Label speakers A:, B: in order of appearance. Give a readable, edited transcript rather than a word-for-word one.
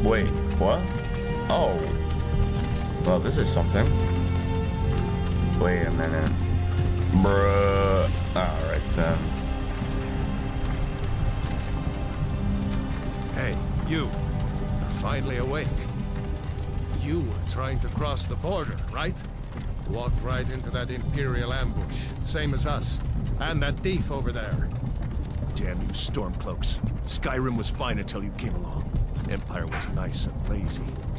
A: Wait, what? Oh. Well, this is something. Wait a minute. Bruh. Alright then.
B: Hey, you. You're finally awake. You were trying to cross the border, right? Walked right into that Imperial ambush, same as us. And that thief over there.
C: Damn you, Stormcloaks. Skyrim was fine until you came along. Empire was nice and lazy.